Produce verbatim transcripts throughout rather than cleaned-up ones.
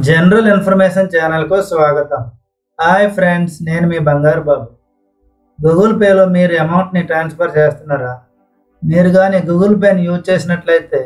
General information ఛానల్కు స్వాగతం. Hi friends, నేను మీ బంగారు బాబు. గూగుల్ పేలో మీరు అమౌంట్ని ట్రాన్స్ఫర్ చేస్తున్నారా? మీరు కానీ గూగుల్ పేని యూజ్ చేసినట్లయితే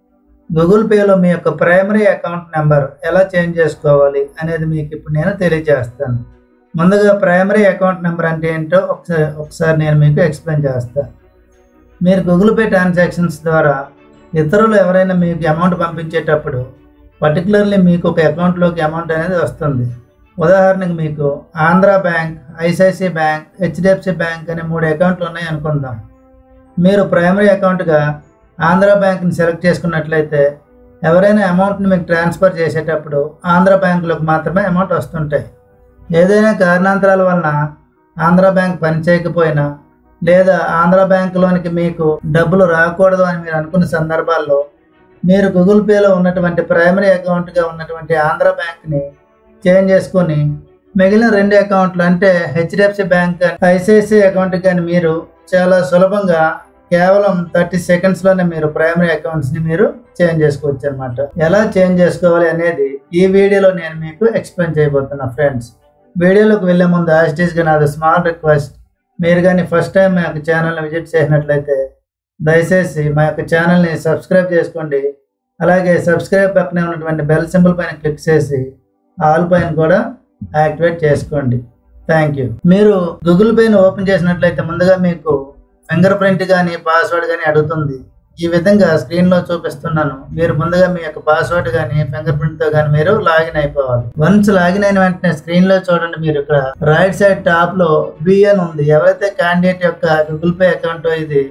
గూగుల్ పేలో మీ యొక్క ప్రైమరీ అకౌంట్ నెంబర్ ఎలా చేంజ్ చేసుకోవాలి అనేది మీకు ఇప్పుడు నేను తెలియజేస్తాను. ముందుగా ప్రైమరీ అకౌంట్ నెంబర్ అంటే ఏంటో ఒకసారి ఒకసారి నేను మీకు ఎక్స్ప్లెయిన్ చేస్తాను. మీరు గూగుల్ పే ట్రాన్సాక్షన్స్ ద్వారా ఇతరులు ఎవరైనా మీకు అమౌంట్ పంపించేటప్పుడు పర్టికులర్లీ మీకు ఒక అకౌంట్లోకి అమౌంట్ అనేది వస్తుంది. ఉదాహరణకు మీకు Andhra bank, ICICI bank, HDFC bank అనే మూడు అకౌంట్లు ఉన్నాయి అనుకుందాం. మీరు ప్రైమరీ అకౌంట్గా ఆంధ్ర బ్యాంక్ని సెలెక్ట్ చేసుకున్నట్లయితే ఎవరైనా అమౌంట్ని మీకు ట్రాన్స్ఫర్ చేసేటప్పుడు ఆంధ్ర బ్యాంకులోకి మాత్రమే అమౌంట్ వస్తుంటాయి. ఏదైనా కారణాంతరాల వలన ఆంధ్ర బ్యాంక్ పనిచేయకపోయినా లేదా ఆంధ్ర బ్యాంకులోనికి మీకు డబ్బులు రాకూడదు అని మీరు అనుకున్న సందర్భాల్లో మీరు గూగుల్ పేలో ఉన్నటువంటి ప్రైమరీ అకౌంట్గా ఉన్నటువంటి ఆంధ్ర బ్యాంక్ని చేంజ్ చేసుకొని మిగిలిన రెండు అకౌంట్లు అంటే హెచ్డిఎఫ్సి బ్యాంక్, ఐసిఐసిఐ అకౌంట్ కానీ మీరు చాలా సులభంగా కేవలం థర్టీ సెకండ్స్లోనే మీరు ప్రైమరీ అకౌంట్స్ని మీరు చేంజ్ చేసుకోవచ్చు అనమాట. ఎలా చేంజ్ చేసుకోవాలి అనేది ఈ వీడియోలో నేను మీకు ఎక్స్ప్లెయిన్ చేయబోతున్నా. ఫ్రెండ్స్, వీడియోలోకి వెళ్ళే ముందు యాస్టీస్గా నాది స్మాల్ రిక్వెస్ట్. మీరు కానీ ఫస్ట్ టైం మా యొక్క ఛానల్ని విజిట్ చేసినట్లయితే దయచేసి మా యొక్క ఛానల్ని సబ్స్క్రైబ్ చేసుకోండి. అలాగే సబ్స్క్రైబ్ పక్కనే ఉన్నటువంటి బెల్ సింబల్ పైన క్లిక్ చేసి ఆల్ పైన కూడా యాక్టివేట్ చేసుకోండి. Thank you. మీరు గూగుల్ పేని ఓపెన్ చేసినట్లయితే ముందుగా మీకు ఫింగర్ ప్రింట్ కానీ పాస్వర్డ్ కానీ అడుగుతుంది. ఈ విధంగా స్క్రీన్లో చూపిస్తున్నాను. మీరు ముందుగా మీ యొక్క పాస్వర్డ్ కానీ ఫింగర్ ప్రింట్తో కానీ మీరు లాగిన్ అయిపోవాలి. వన్స్ లాగిన్ అయిన వెంటనే స్క్రీన్లో చూడండి, మీరు ఇక్కడ రైట్ సైడ్ టాప్లో బి అని ఉంది. ఎవరైతే క్యాండిడేట్ యొక్క గూగుల్ పే అకౌంట్ ఇది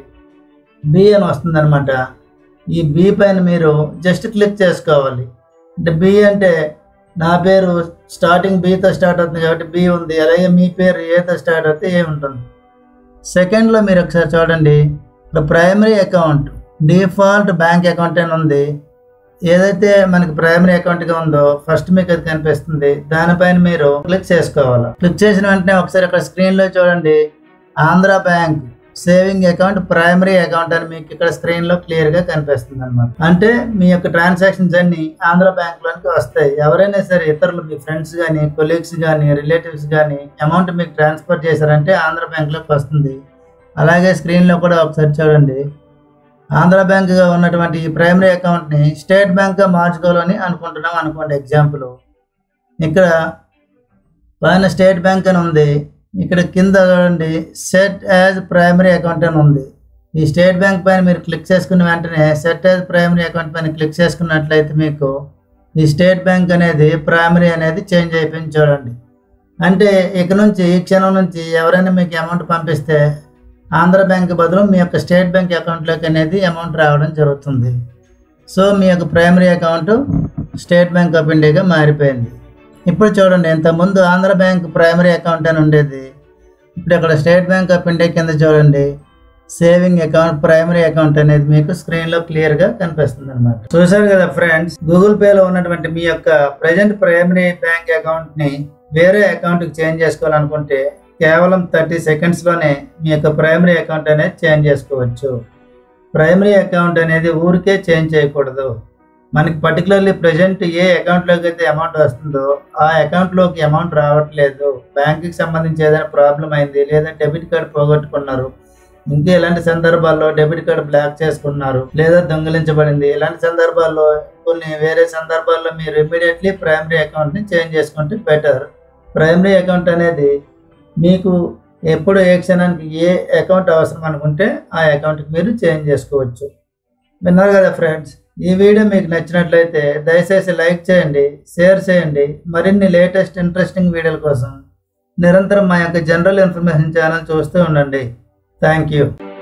బి అని వస్తుంది అనమాట. ఈ బి పైన మీరు జస్ట్ క్లిక్ చేసుకోవాలి. అంటే బి అంటే నా పేరు స్టార్టింగ్ బితో స్టార్ట్ అవుతుంది కాబట్టి బి ఉంది. అలాగే మీ పేరు ఏతో స్టార్ట్ అవుతే ఏ ఉంటుంది. సెకండ్లో మీరు ఒకసారి చూడండి, ఇక్కడ primary account default bank account అని ఉంది. ఏదైతే మనకి ప్రైమరీ అకౌంట్గా ఉందో ఫస్ట్ మీకు అది కనిపిస్తుంది. దానిపైన మీరు క్లిక్ చేసుకోవాలి. క్లిక్ చేసిన వెంటనే ఒకసారి ఇక్కడ స్క్రీన్లో చూడండి, Andhra bank saving account primary account అని మీకు ఇక్కడ స్క్రీన్లో క్లియర్గా కనిపిస్తుంది అనమాట. అంటే మీ యొక్క ట్రాన్సాక్షన్స్ అన్ని ఆంధ్ర బ్యాంక్లోనికి వస్తాయి. ఎవరైనా సరే ఇతరులు మీ ఫ్రెండ్స్ కానీ, కొలీగ్స్ కానీ, రిలేటివ్స్ కానీ అమౌంట్ మీకు ట్రాన్స్ఫర్ చేశారంటే ఆంధ్ర బ్యాంక్లోకి వస్తుంది. అలాగే స్క్రీన్లో కూడా ఒకసారి చూడండి, ఆంధ్ర బ్యాంక్గా ఉన్నటువంటి ఈ ప్రైమరీ అకౌంట్ని స్టేట్ బ్యాంక్గా మార్చుకోవాలని అనుకుంటున్నాం అనుకోండి. ఎగ్జాంపుల్, ఇక్కడ పైన స్టేట్ బ్యాంక్ అని ఉంది. ఇక్కడ కింద చూడండి సెట్ యాజ్ ప్రైమరీ అకౌంట్ అని ఉంది. ఈ స్టేట్ బ్యాంక్ పైన మీరు క్లిక్ చేసుకున్న వెంటనే సెట్ యాజ్ ప్రైమరీ అకౌంట్ పైన క్లిక్ చేసుకున్నట్లయితే మీకు ఈ స్టేట్ బ్యాంక్ అనేది ప్రైమరీ అనేది చేంజ్ అయిపోయింది. చూడండి, అంటే ఇక నుంచి ఈ క్షణం నుంచి ఎవరైనా మీకు అమౌంట్ పంపిస్తే ఆంధ్ర బ్యాంక్ బదులు మీ యొక్క స్టేట్ బ్యాంక్ అకౌంట్లోకి అనేది అమౌంట్ రావడం జరుగుతుంది. సో మీ యొక్క primary account state bank of ఇండియాగా మారిపోయింది. ఇప్పుడు చూడండి, ఇంతకుముందు ఆంధ్ర బ్యాంక్ ప్రైమరీ అకౌంట్ అని ఉండేది. ఇప్పుడు ఇక్కడ స్టేట్ బ్యాంక్ ఆఫ్ ఇండియా కింద చూడండి సేవింగ్ అకౌంట్ ప్రైమరీ అకౌంట్ అనేది మీకు స్క్రీన్లో క్లియర్గా కనిపిస్తుంది అనమాట. చూసారు కదా ఫ్రెండ్స్, గూగుల్ పేలో ఉన్నటువంటి మీ యొక్క ప్రజెంట్ ప్రైమరీ బ్యాంక్ అకౌంట్ని వేరే అకౌంట్కి చేంజ్ చేసుకోవాలనుకుంటే కేవలం థర్టీ సెకండ్స్లోనే మీ యొక్క ప్రైమరీ అకౌంట్ అనేది చేంజ్ చేసుకోవచ్చు. ప్రైమరీ అకౌంట్ అనేది ఊరికే చేంజ్ చేయకూడదు. మనకి పర్టికులర్లీ ప్రజెంట్ ఏ అకౌంట్లోకి అయితే అమౌంట్ వస్తుందో ఆ అకౌంట్లోకి అమౌంట్ రావట్లేదు, బ్యాంకుకి సంబంధించి ఏదైనా ప్రాబ్లం అయింది, లేదా డెబిట్ కార్డ్ పోగొట్టుకున్నారు, ఇంకా ఇలాంటి సందర్భాల్లో డెబిట్ కార్డ్ బ్లాక్ చేసుకున్నారు, లేదా దొంగిలించబడింది, ఇలాంటి సందర్భాల్లో కొన్ని వేరే సందర్భాల్లో మీరు ఇమ్మీడియట్లీ ప్రైమరీ అకౌంట్ని చేంజ్ చేసుకుంటే బెటర్. ప్రైమరీ అకౌంట్ అనేది మీకు ఎప్పుడు ఏ క్షణానికి ఏ అకౌంట్ అవసరం అనుకుంటే ఆ అకౌంట్కి మీరు చేంజ్ చేసుకోవచ్చు. విన్నారు కదా ఫ్రెండ్స్, ఈ వీడియో మీకు నచ్చినట్లయితే దయచేసి లైక్ చేయండి, షేర్ చేయండి. మరిన్ని లేటెస్ట్ ఇంట్రెస్టింగ్ వీడియోల కోసం నిరంతరం మా యొక్క జనరల్ ఇన్ఫర్మేషన్ ఛానల్ చూస్తూ ఉండండి. Thank you.